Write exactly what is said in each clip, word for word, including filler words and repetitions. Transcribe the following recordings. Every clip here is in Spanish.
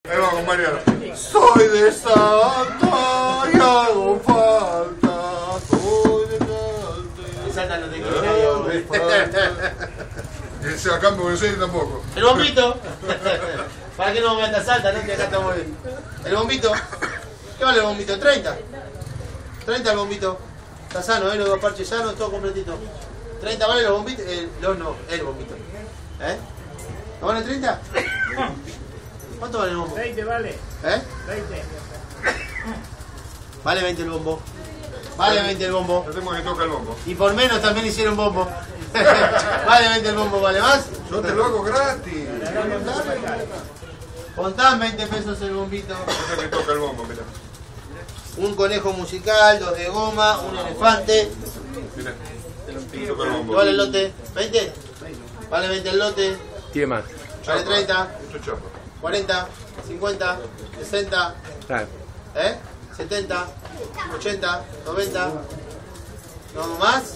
Ahí va, compañero. Soy de Salta y hago falta. Soy de Salta. De Salta no te quiero. Ese acá en Buenos Aires tampoco. El bombito. ¿Para qué no me metas Salta, no? Que acá estamos bien. El bombito. ¿Qué vale el bombito? treinta. treinta el bombito. Está sano, ¿eh? Los dos parches sanos, todo completito. treinta vale los bombitos. El, los no, el bombito. ¿Eh? ¿No vale treinta? ¿Cuánto vale el bombo? veinte vale. ¿Eh? veinte. Vale veinte el bombo. Vale veinte el bombo. Hacemos que toca el bombo. Y por menos también hicieron bombo. Vale veinte el bombo, ¿vale más? Yo te lo hago gratis. Contán veinte pesos el bombito. Hacemos que toca el bombo, mirá. Un conejo musical, dos de goma, un elefante. Mirá. Toca el bombo. ¿Vale el lote? ¿veinte? Vale veinte el lote. Tiene más. Vale treinta, Esto es chapa. cuarenta, cincuenta, sesenta, Claro. ¿eh? setenta, ochenta, noventa. ¿No más?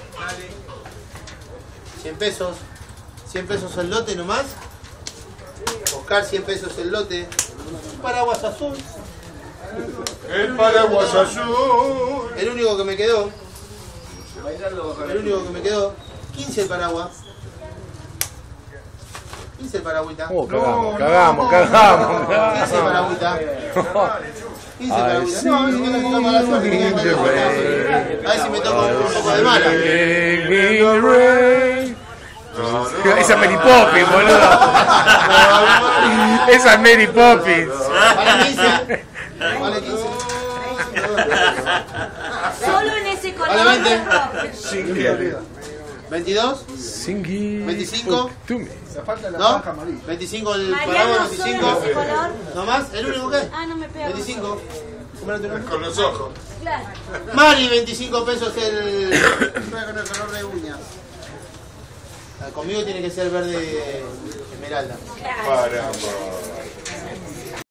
cien pesos. cien pesos el lote nomás. Oscar, cien pesos el lote. Un paraguas azul. El paraguas azul. El único que me quedó. El único que me quedó. quince el paraguas. quince el paragüita. Oh, cagamos, cagamos, cagamos. quince el paragüita. quince el paragüita. No, a ver si me toca mala suerte. que me toca mala suerte. A ver si me toca un poco de mala. Esa es Mary Poppins, boludo. Esa es Mary Poppins. Vale quince. Vale quince. Solo en ese color. Vale veinte. veintidós. veinticinco. ¿No? veinticinco el Mariano, paraguas, solo en veinticinco. ese color. ¿No más? ¿El único que? Ah, no me pega. veinticinco. Cómprate uno. Con los ojos. Claro. Mari, veinticinco pesos el... con el color de uñas. Conmigo tiene que ser verde esmeralda. Caramba.